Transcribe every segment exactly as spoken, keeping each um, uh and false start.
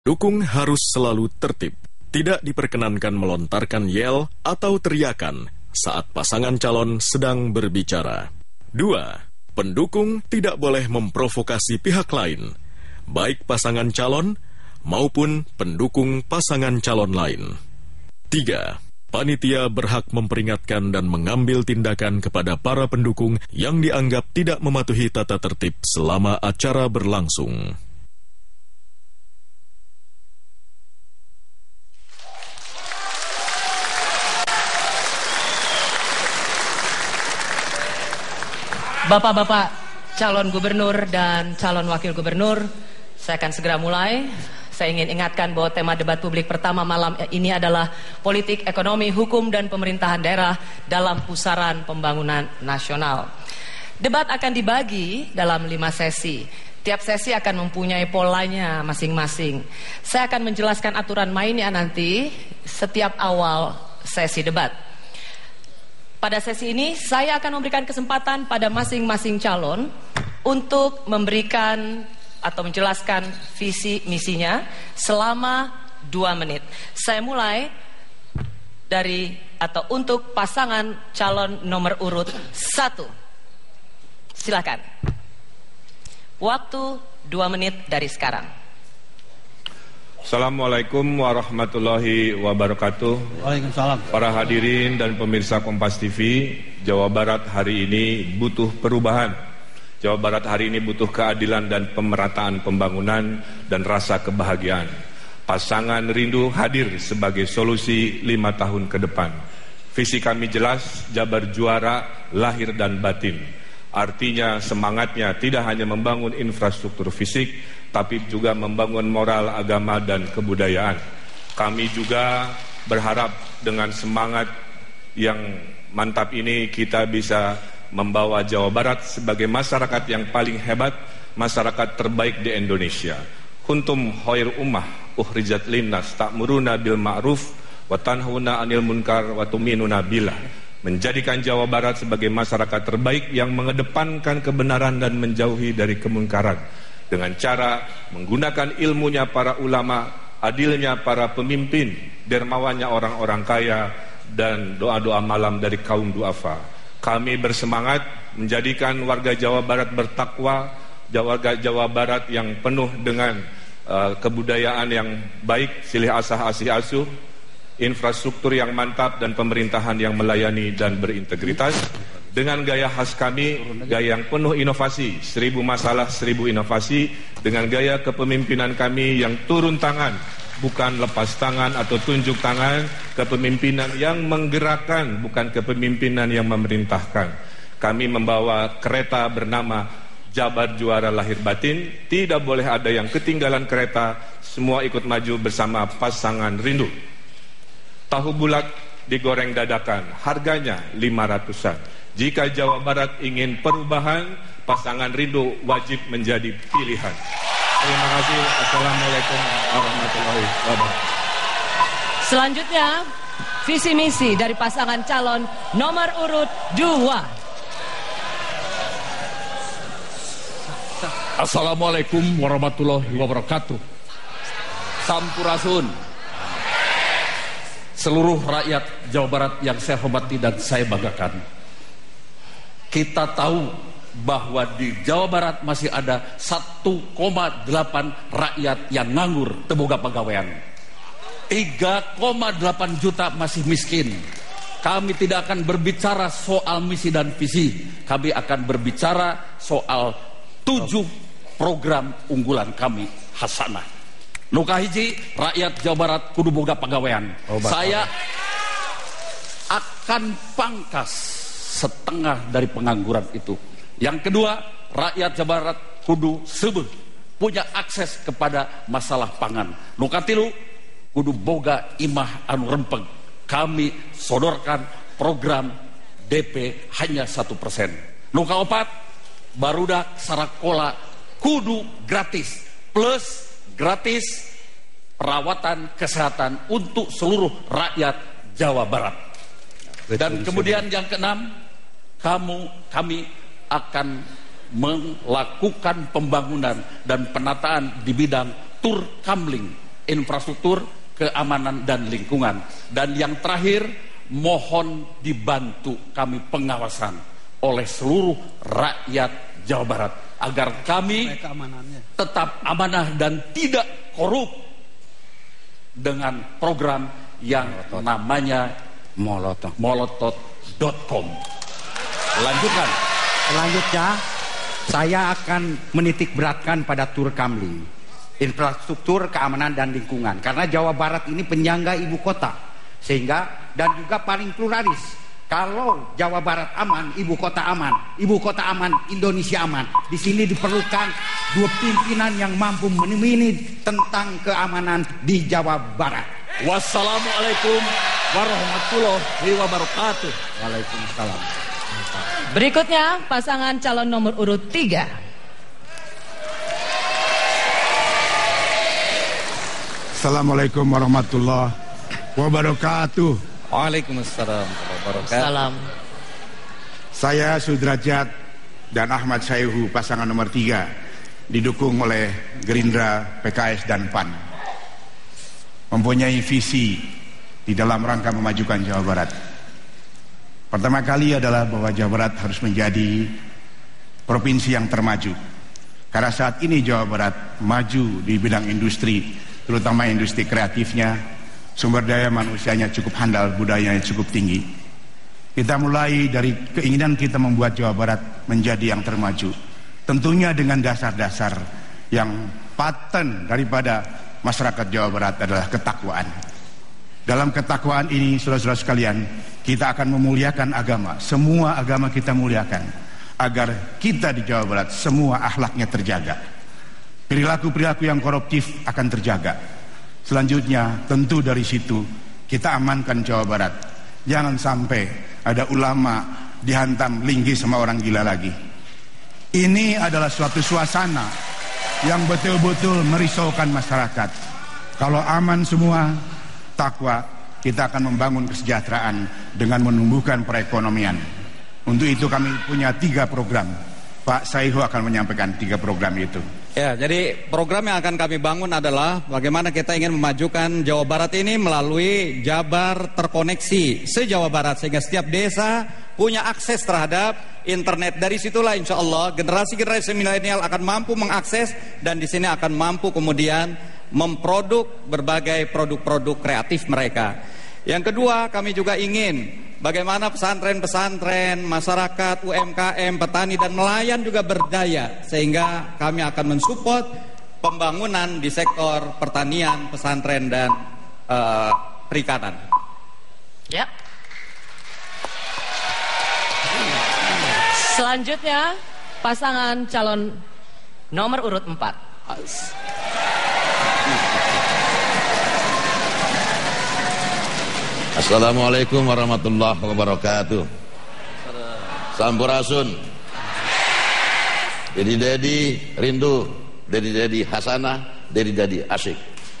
Pendukung harus selalu tertib. Tidak diperkenankan melontarkan yel atau teriakan saat pasangan calon sedang berbicara. Dua, pendukung tidak boleh memprovokasi pihak lain, baik pasangan calon maupun pendukung pasangan calon lain. Tiga, panitia berhak memperingatkan dan mengambil tindakan kepada para pendukung yang dianggap tidak mematuhi tata tertib selama acara berlangsung. Bapak-bapak calon gubernur dan calon wakil gubernur, saya akan segera mulai. Saya ingin ingatkan bahwa tema debat publik pertama malam ini adalah politik, ekonomi, hukum, dan pemerintahan daerah dalam pusaran pembangunan nasional. Debat akan dibagi dalam lima sesi. Tiap sesi akan mempunyai polanya masing-masing. Saya akan menjelaskan aturan mainnya nanti setiap awal sesi debat. Pada sesi ini saya akan memberikan kesempatan pada masing-masing calon untuk memberikan atau menjelaskan visi misinya selama dua menit. Saya mulai dari atau untuk pasangan calon nomor urut satu. Silakan. Waktu dua menit dari sekarang. Assalamualaikum warahmatullahi wabarakatuh. Waalaikumsalam. Para hadirin dan pemirsa Kompas T V, Jawa Barat hari ini butuh perubahan. Jawa Barat hari ini butuh keadilan dan pemerataan pembangunan dan rasa kebahagiaan. Pasangan rindu hadir sebagai solusi lima tahun ke depan. Visi kami jelas, Jabar juara lahir dan batin. Artinya semangatnya tidak hanya membangun infrastruktur fisik, tapi juga membangun moral, agama, dan kebudayaan. Kami juga berharap dengan semangat yang mantap ini kita bisa membawa Jawa Barat sebagai masyarakat yang paling hebat, masyarakat terbaik di Indonesia. Kuntum khair ummah ukhrijat linnas ta'muruna bil ma'ruf wa tanhauna 'anil munkar wa tu'minuna billah. Menjadikan Jawa Barat sebagai masyarakat terbaik yang mengedepankan kebenaran dan menjauhi dari kemungkaran. Dengan cara menggunakan ilmunya para ulama, adilnya para pemimpin, dermawannya orang-orang kaya, dan doa-doa malam dari kaum duafa. Kami bersemangat menjadikan warga Jawa Barat bertakwa, warga Jawa Barat yang penuh dengan uh, kebudayaan yang baik, silih asah asih asuh, infrastruktur yang mantap, dan pemerintahan yang melayani dan berintegritas. Dengan gaya khas kami, gaya yang penuh inovasi, seribu masalah, seribu inovasi. Dengan gaya kepemimpinan kami yang turun tangan, bukan lepas tangan atau tunjuk tangan. Kepemimpinan yang menggerakkan, bukan kepemimpinan yang memerintahkan. Kami membawa kereta bernama Jabar Juara Lahir Batin. Tidak boleh ada yang ketinggalan kereta, semua ikut maju bersama pasangan rindu. Tahu bulat digoreng dadakan, harganya lima ratusan. Jika Jawa Barat ingin perubahan, pasangan rindu wajib menjadi pilihan. Terima kasih. Assalamualaikum warahmatullahi wabarakatuh. Selanjutnya, visi misi dari pasangan calon nomor urut dua. Assalamualaikum warahmatullahi wabarakatuh. Sampurasun. Seluruh rakyat Jawa Barat yang saya hormati dan saya banggakan. Kita tahu bahwa di Jawa Barat masih ada satu koma delapan rakyat yang nganggur teboga pegawaian. tiga koma delapan juta masih miskin. Kami tidak akan berbicara soal misi dan visi. Kami akan berbicara soal tujuh program unggulan kami hasanah. Nuka hiji, rakyat Jawa Barat kudu boga pegawaian. Oh, saya akan pangkas setengah dari pengangguran itu. Yang kedua, rakyat Jawa Barat kudu sebeh punya akses kepada masalah pangan. Nuka tilu, kudu boga imah anu rempeg. Kami sodorkan program D P hanya satu persen. Nuka opat, barudak sarakola kudu gratis plus gratis perawatan kesehatan untuk seluruh rakyat Jawa Barat. Dan kemudian yang keenam, kamu kami akan melakukan pembangunan dan penataan di bidang tur kamling infrastruktur, keamanan dan lingkungan. Dan yang terakhir, mohon dibantu kami pengawasan oleh seluruh rakyat Jawa Barat agar kami tetap amanah dan tidak korup dengan program yang namanya molotov molotov dot com. Lanjutkan. Selanjutnya saya akan menitik beratkan pada Turkamli, infrastruktur, keamanan dan lingkungan, karena Jawa Barat ini penyangga ibu kota, sehingga dan juga paling pluralis. Kalau Jawa Barat aman, ibu kota aman, ibu kota aman, Indonesia aman. Di sini diperlukan dua pimpinan yang mampu menemani tentang keamanan di Jawa Barat. Wassalamualaikum warahmatullahi wabarakatuh. Waalaikumsalam. Berikutnya pasangan calon nomor urut tiga. Assalamualaikum warahmatullahi wabarakatuh. Waalaikumsalam warahmatullahi Salam. Saya Sudrajat dan Ahmad Sayhu, pasangan nomor tiga, didukung oleh Gerindra, P K S dan P A N, mempunyai visi di dalam rangka memajukan Jawa Barat. Pertama kali adalah bahwa Jawa Barat harus menjadi provinsi yang termaju, karena saat ini Jawa Barat maju di bidang industri, terutama industri kreatifnya. Sumber daya manusianya cukup handal, budayanya cukup tinggi. Kita mulai dari keinginan kita membuat Jawa Barat menjadi yang termaju, tentunya dengan dasar-dasar yang paten daripada masyarakat Jawa Barat adalah ketakwaan. Dalam ketakwaan ini, saudara-saudara sekalian, kita akan memuliakan agama. Semua agama kita muliakan, agar kita di Jawa Barat semua akhlaknya terjaga, perilaku-perilaku yang koruptif akan terjaga. Selanjutnya tentu dari situ kita amankan Jawa Barat. Jangan sampai ada ulama dihantam linggi sama orang gila lagi. Ini adalah suatu suasana yang betul-betul merisaukan masyarakat. Kalau aman semua, takwa, kita akan membangun kesejahteraan dengan menumbuhkan perekonomian. Untuk itu kami punya tiga program. Pak Sayhu akan menyampaikan tiga program itu. Ya, jadi program yang akan kami bangun adalah bagaimana kita ingin memajukan Jawa Barat ini melalui Jabar terkoneksi se-Jawa Barat, sehingga setiap desa punya akses terhadap internet. Dari situlah insya Allah generasi-generasi milenial akan mampu mengakses, dan di sini akan mampu kemudian memproduk berbagai produk-produk kreatif mereka. Yang kedua, kami juga ingin bagaimana pesantren-pesantren, masyarakat, U M K M, petani dan nelayan juga berdaya, sehingga kami akan mensupport pembangunan di sektor pertanian, pesantren dan uh, perikanan. Ya. Selanjutnya pasangan calon nomor urut empat. Assalamualaikum warahmatullahi wabarakatuh. Sampurasun. Dedi Dedi rindu, Dedi Dedi hasanah, Dedi Dedi asyik.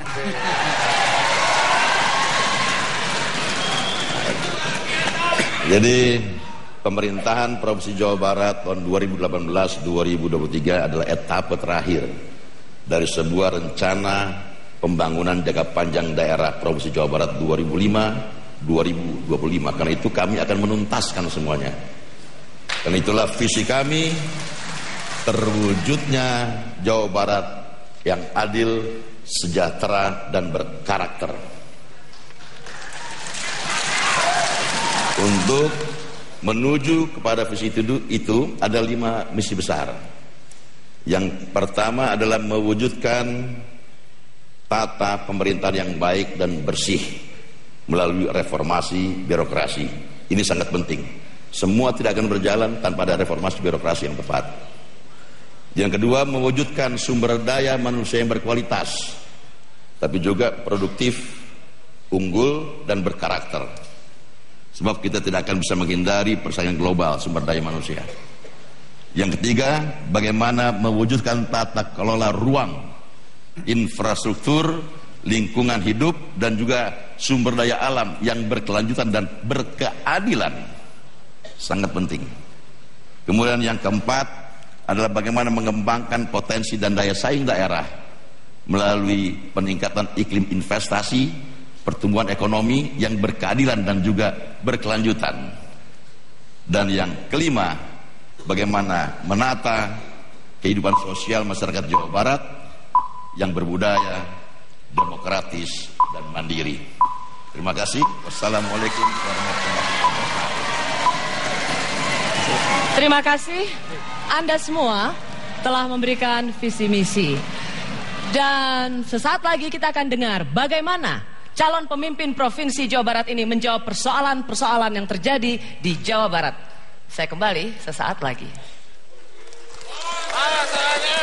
Jadi pemerintahan Provinsi Jawa Barat tahun dua ribu delapan belas sampai dua ribu dua puluh tiga adalah etapa terakhir dari sebuah rencana pembangunan jangka panjang daerah Provinsi Jawa Barat dua ribu lima sampai dua ribu dua puluh lima. Karena itu kami akan menuntaskan semuanya. Dan itulah visi kami, terwujudnya Jawa Barat yang adil, sejahtera dan berkarakter. Untuk menuju kepada visi itu, itu ada lima misi besar. Yang pertama adalah mewujudkan tata pemerintahan yang baik dan bersih melalui reformasi birokrasi. Ini sangat penting. Semua tidak akan berjalan tanpa ada reformasi birokrasi yang tepat. Yang kedua, mewujudkan sumber daya manusia yang berkualitas, tapi juga produktif, unggul dan berkarakter. Sebab kita tidak akan bisa menghindari persaingan global sumber daya manusia. Yang ketiga, bagaimana mewujudkan tata kelola ruang, infrastruktur, lingkungan hidup dan juga sumber daya alam yang berkelanjutan dan berkeadilan. Sangat penting. Kemudian yang keempat adalah bagaimana mengembangkan potensi dan daya saing daerah melalui peningkatan iklim investasi, pertumbuhan ekonomi yang berkeadilan dan juga berkelanjutan. Dan yang kelima, bagaimana menata kehidupan sosial masyarakat Jawa Barat yang berbudaya, demokratis, dan mandiri. Terima kasih. Wassalamualaikum warahmatullahi wabarakatuh. Terima kasih. Anda semua telah memberikan visi misi. Dan sesaat lagi kita akan dengar bagaimana calon pemimpin Provinsi Jawa Barat ini menjawab persoalan-persoalan yang terjadi di Jawa Barat. Saya kembali sesaat lagi. Alasannya